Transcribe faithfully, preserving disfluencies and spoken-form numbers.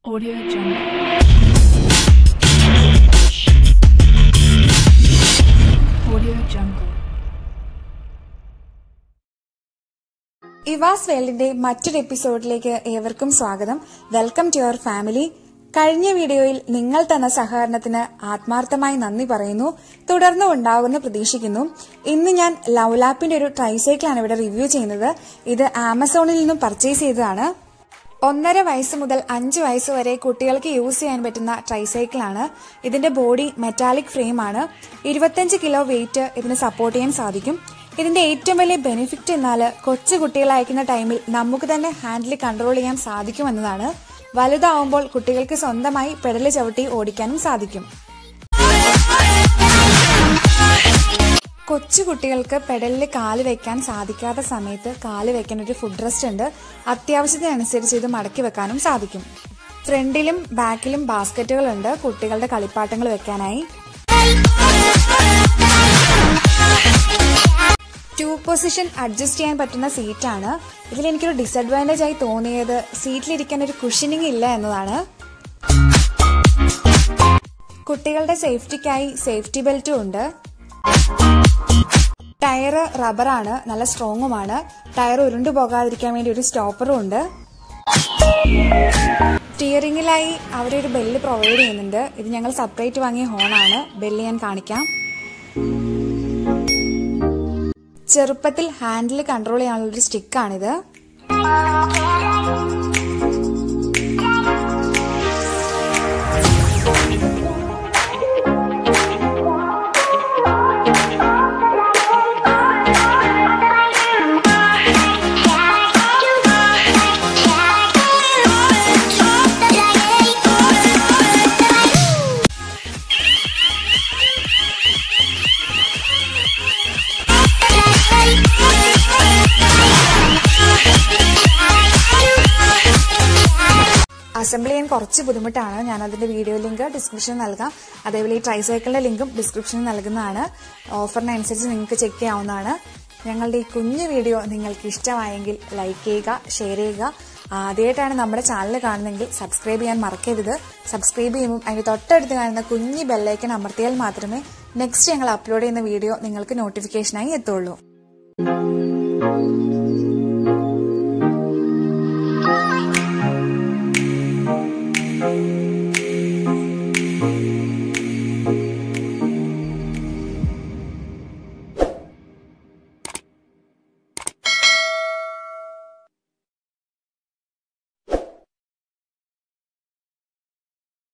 Audio Jungle. Audio Jungle. ഇവാസ് വേൾഡിന്റെ മറ്റൊരു എപ്പിസോഡിലേക്ക് ഏവർക്കും സ്വാഗതം. Welcome to your family. കഴിഞ്ഞ വീഡിയോയിൽ നിങ്ങൾ തന്ന സഹകരണത്തിന് ആത്മാർത്ഥമായി നന്ദി പറയുന്നു. തുടർന്ന് ഉണ്ടാകുമെന്ന് പ്രതീക്ഷിക്കുന്നു. ഇന്ന് ഞാൻ ലവ്ലാപ്പിന്റെ ഒരു ട്രൈസൈക്കിളാണ് ഇവിടെ റിവ്യൂ ചെയ്യുന്നത്. ഇത് ആമസോണിൽ നിന്നും പർച്ചേസ് ചെയ്തതാണ്. ഒന്നര വയസ്സ് മുതൽ അഞ്ച് വയസ്സ് വരെ കുട്ടികൾക്ക് യൂസ് ചെയ്യാൻ പറ്റുന്ന ട്രൈസൈക്കിളാണ്. ഇതിന്റെ ബോഡി മെറ്റാലിക് ഫ്രെയിമാണ്. ഇരുപത്തിയഞ്ച് കിലോ വെയിറ്റ് ഇതിന് സപ്പോർട്ട് ചെയ്യാൻ സാധിക്കും. ഇതിന്റെ ഏറ്റവും വലിയ ബെനിഫിറ്റ് എന്നാൽ കൊച്ചു കുട്ടികളെ അയക്കുന്ന ടൈമിൽ നമുക്ക് തന്നെ ഹാൻഡിൽ കൺട്രോൾ ചെയ്യാൻ സാധിക്കുമെന്നതാണ്. വലുതാവുമ്പോൾ കുട്ടികൾക്ക് സ്വന്തമായി പെഡല് ചവിട്ടി ഓടിക്കാനും സാധിക്കും. കൊച്ചു കുട്ടികൾക്ക് പെഡലിൽ കാല് വെക്കാൻ സാധിക്കാത്ത സമയത്ത് കാല് വെക്കാൻ ഒരു ഫുഡ് റെസ്റ്റ് ഉണ്ട്. അത്യാവശ്യത്തിനനുസരിച്ച് ഇത് മടക്കി വെക്കാനും സാധിക്കും. ഫ്രണ്ടിലും ബാക്കിലും ബാസ്ക്കറ്റുകളുണ്ട് കുട്ടികളുടെ കളിപ്പാട്ടങ്ങൾ വെക്കാനായി. ടു പൊസിഷൻ അഡ്ജസ്റ്റ് ചെയ്യാൻ പറ്റുന്ന സീറ്റാണ്. ഇതിൽ എനിക്കൊരു ഡിസഡ്വാൻറ്റേജ് ആയി തോന്നിയത് സീറ്റിലിരിക്കാൻ ഒരു കുഷനിങ് ഇല്ല എന്നതാണ്. കുട്ടികളുടെ സേഫ്റ്റിക്കായി സേഫ്റ്റി ബെൽറ്റും ഉണ്ട്. ടയറ് റബ്ബറാണ്, നല്ല സ്ട്രോങ്ങുമാണ്. ടയർ ഉരുണ്ടു പോകാതിരിക്കാൻ വേണ്ടി ഒരു സ്റ്റോപ്പറും ഉണ്ട്. സ്റ്റിയറിംഗിലായി അവരൊരു ബെല്ല് പ്രൊവൈഡ് ചെയ്യുന്നുണ്ട്. ഇത് ഞങ്ങൾ സെപ്പറേറ്റ് വാങ്ങിയ ഹോണാണ്. ബെല്ല് ഞാൻ കാണിക്കാം. ചെറുപ്പത്തിൽ ഹാൻഡിൽ കൺട്രോൾ ചെയ്യാനുള്ള ഒരു സ്റ്റിക്കാണിത്. അസംബിൾ ചെയ്യാൻ കുറച്ച് ബുദ്ധിമുട്ടാണ്. ഞാൻ അതിന്റെ വീഡിയോ ലിങ്ക് ഡിസ്ക്രിപ്ഷനിൽ നൽകാം. അതേപോലെ ഈ ട്രൈസൈക്കിളിന്റെ ലിങ്കും ഡിസ്ക്രിപ്ഷനിൽ നൽകുന്നതാണ്. ഓഫറിനനുസരിച്ച് നിങ്ങൾക്ക് ചെക്ക് ചെയ്യാവുന്നതാണ്. ഞങ്ങളുടെ ഈ കുഞ്ഞു വീഡിയോ നിങ്ങൾക്ക് ഇഷ്ടമായെങ്കിൽ ലൈക്ക് ചെയ്യുക, ഷെയർ ചെയ്യുക. ആദ്യമായിട്ടാണ് നമ്മുടെ ചാനൽ കാണുന്നതെങ്കിൽ സബ്സ്ക്രൈബ് ചെയ്യാൻ മറക്കരുത്. സബ്സ്ക്രൈബ് ചെയ്യുമ്പോൾ അതിന്റെ തൊട്ടടുത്ത് കാണുന്ന കുഞ്ഞു ബെല്ലൈക്കൺ അമർത്തിയാൽ മാത്രമേ നെക്സ്റ്റ് ഞങ്ങൾ അപ്ലോഡ് ചെയ്യുന്ന വീഡിയോ നിങ്ങൾക്ക് നോട്ടിഫിക്കേഷനായി എത്തുള്ളൂ.